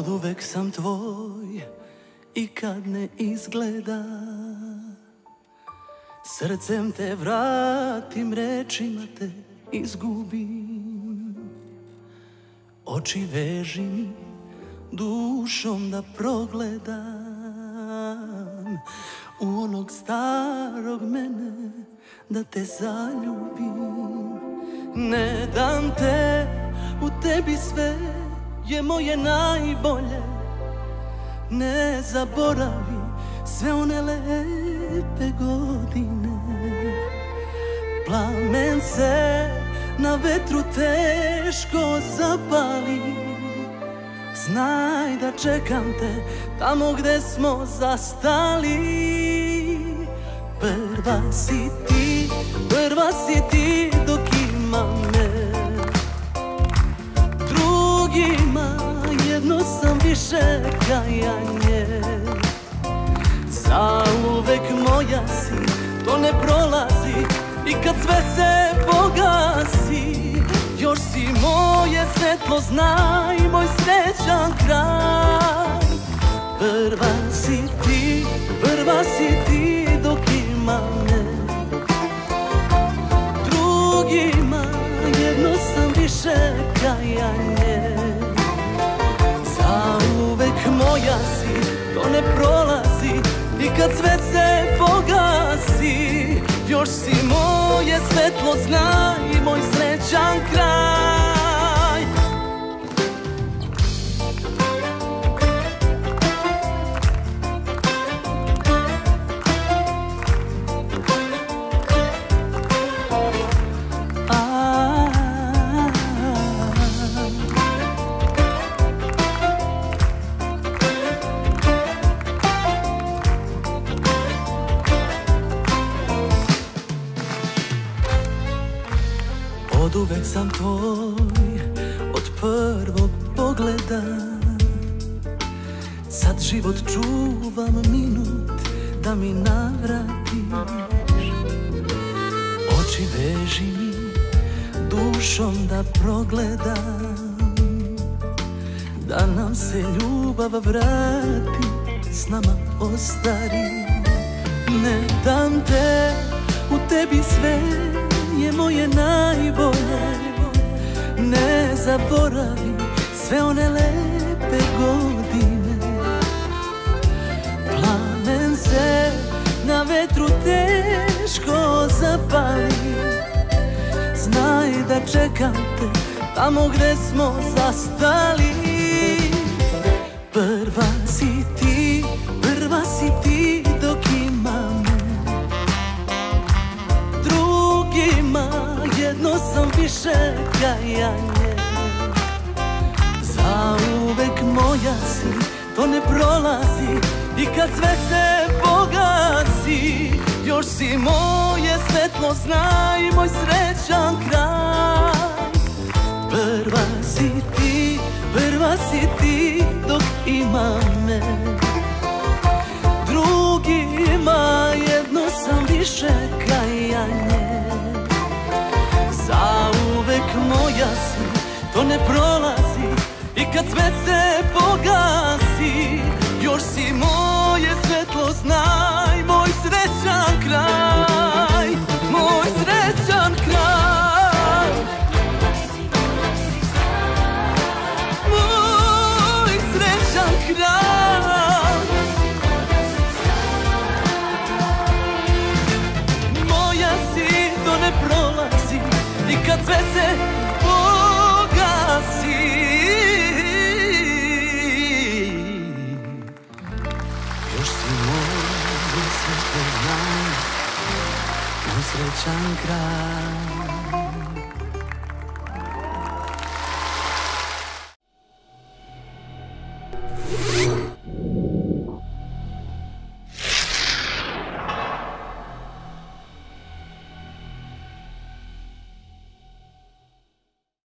Oduvek sam tvoj i kad ne izgleda, srcem te vratim, rečima te izgubim. Oči veži mi, dušom da progledam u onog starog mene, da te zaljubim. Ne dam te, u tebi sve je moje najbolje. Ne zaboravi sve one lepe godine. Plamen se na vetru teško zapali. Znaj da čekam te tamo gde smo zastali. Prva si ti dok ima me. Drugima jedno sam više kajanje. Zauvek moja si, to ne prolazi. I kad sve se pogasi, još si moje svetlo, znaj, moj srećan kraj. Prva si ti dok ima me. Drugima jedno sam više kajanje. Zauvek moja si, to ne prolazi. I kad sve se pogasi, još si moje svetlo, znaj, moj srećan kraj. Oduvek sam tvoj, od prvog pogleda. Sad život čuvam minut da mi navratiš. Oči veži mi, dušom da progledam, da nam se ljubav vrati, s nama ostari. Ne dam te, u tebi sve je moje najbolje. Ne zaboravi sve one lepe godine. Plamen se na vetru teško zapali. Znaj da čekam te tamo gde smo zastali. Prva si ti dok ima me. Drugima jedno sam više kajanje. Zauvek moja si, to ne prolazi. I kad sve se pogasi, još si moje svetlo, znaj, moj srećan kraj. Prva si ti dok ima me. Drugima jedno sam više kajanje. Zauvek moja si, to ne prolazi. I kad sve se pogasi,